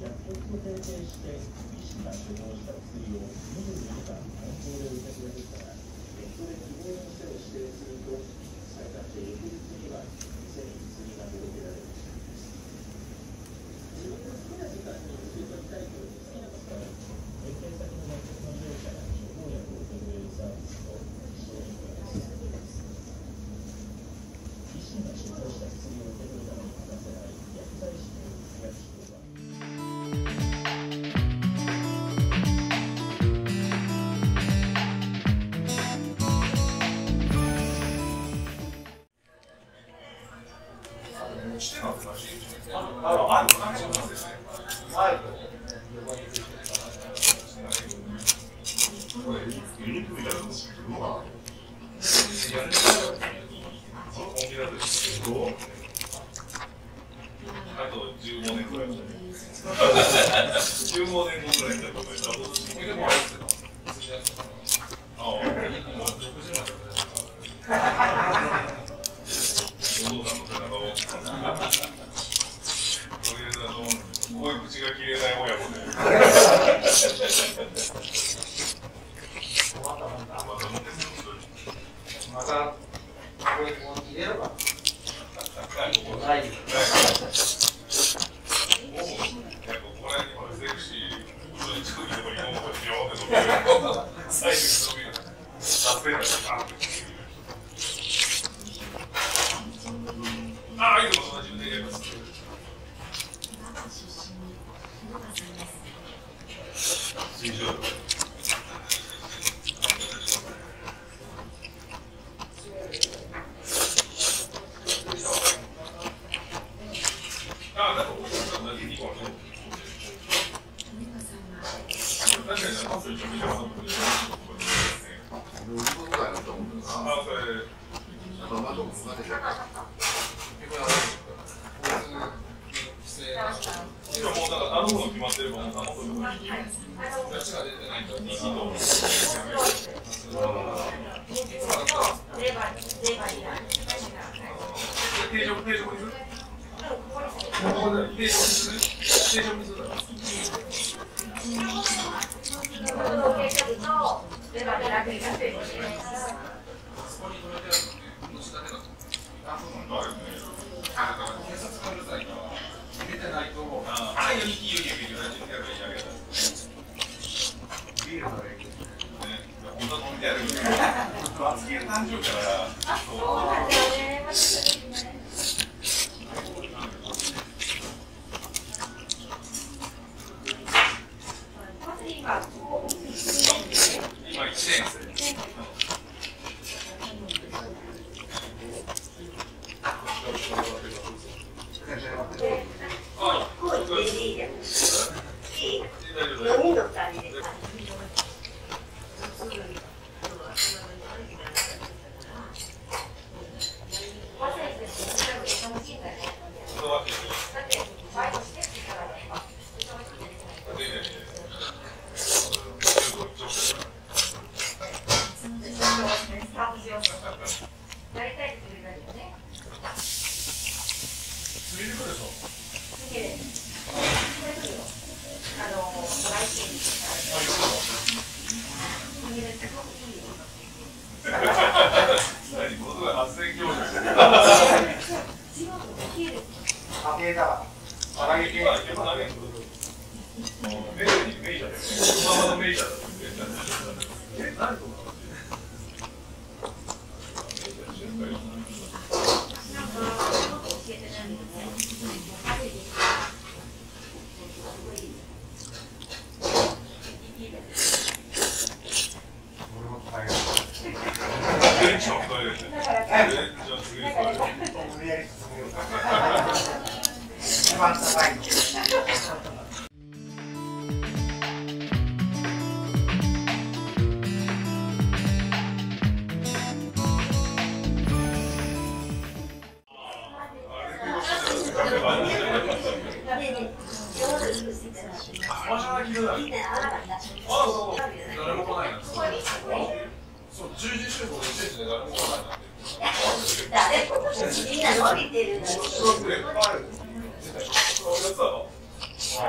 みんな伸びてるのに。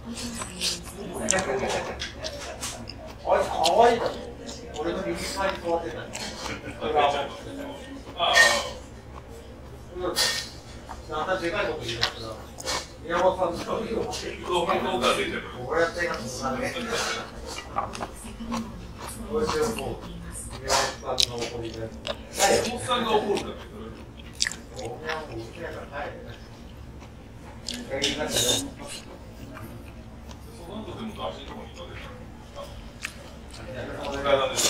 あれ可愛いだろ。俺の右側に座ってた。ああ。でかいこと言いますけど。宮本さんの動画出てる。こうやってやつなんで。これでもう宮本さんの怒りで。宮本さんが怒るんだけど。俺はもううちやから帰れ。その後でも出しの方に行かれる。お疲れ様です。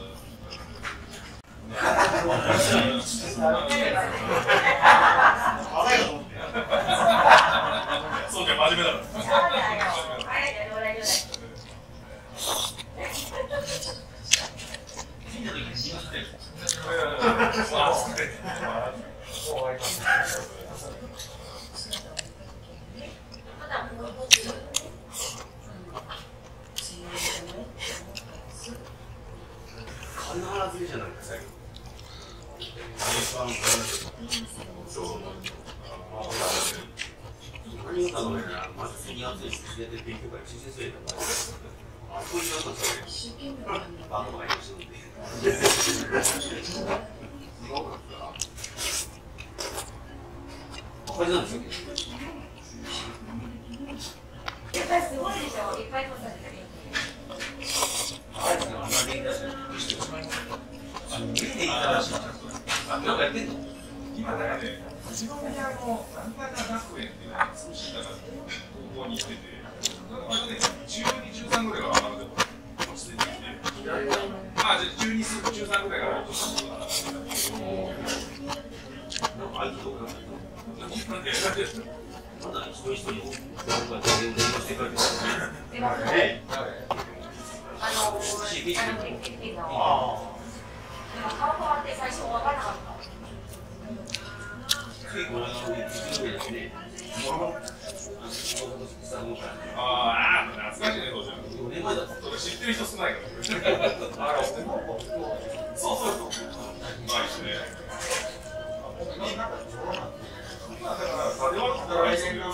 そうか、真面目だから。金払いじゃないか、最後。何を頼むなら、まず次熱いし、出て勉強会、人生生だから。あ、そういうのそれ。バンドがいるし。これなんですよ。やっぱりすごいでしょ。いっぱい撮ったんだけど。あんまり言い出せない。家で言いたしい。なんかやってんの？今だからね、自分でなんとか学園っていうのが少しだから高校に行ってて、割とね、12、13ぐらいは上がるで落ちてきて、まあ12、13ぐらいから落としたのが、あいつどうかな？まだ一人一人を全然してくれる。顔変わって最初分からなかった。ああ、懐かしいね、知ってる人少ないから。そうそうそう。まあいいですね。だから種原って言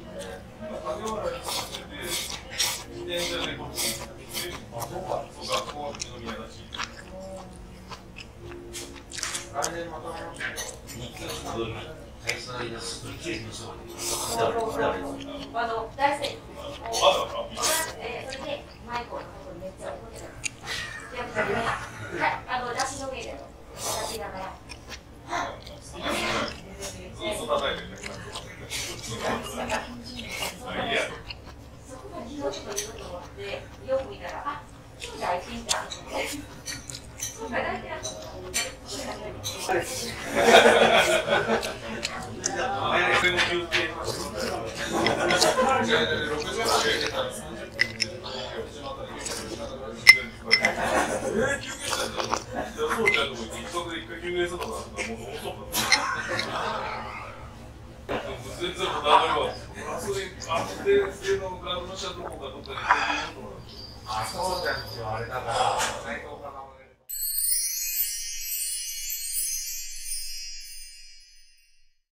って自転車でこっちに行って、学校の宮だし。来年また会いましょう。日記を作る大切な間作りきれる人はね。大好き。それでマイコのことめっちゃ怒ってた。やっぱりね、出しの上で出しながら。ずっと叩いてる。そこが昨日ちょっと言うと思って、よく見たら、あ、今日大変だ。そうか、大変だと思って。あ、そうなんですよ、あれだから。